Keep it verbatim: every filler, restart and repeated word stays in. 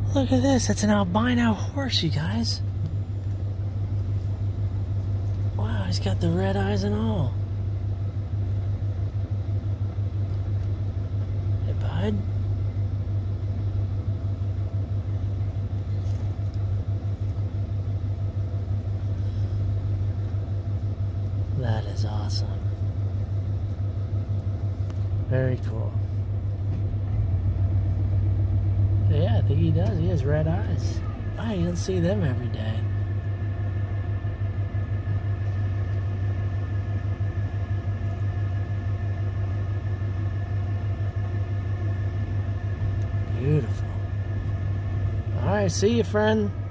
Look at this. It's an albino horse, you guys. Wow, he's got the red eyes and all. Hey, bud. That is awesome. Very cool. Yeah, I think he does. He has red eyes. Wow, you don't see them every day. Beautiful. All right, see you, friend.